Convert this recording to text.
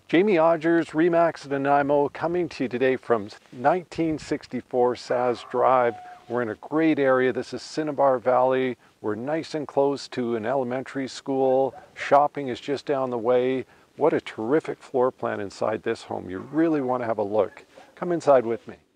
Jamie Odgers, Remax Nanaimo, coming to you today from 1964 Szasz Drive. We're in a great area. This is Cinnabar Valley. We're nice and close to an elementary school. Shopping is just down the way. What a terrific floor plan inside this home. You really want to have a look. Come inside with me.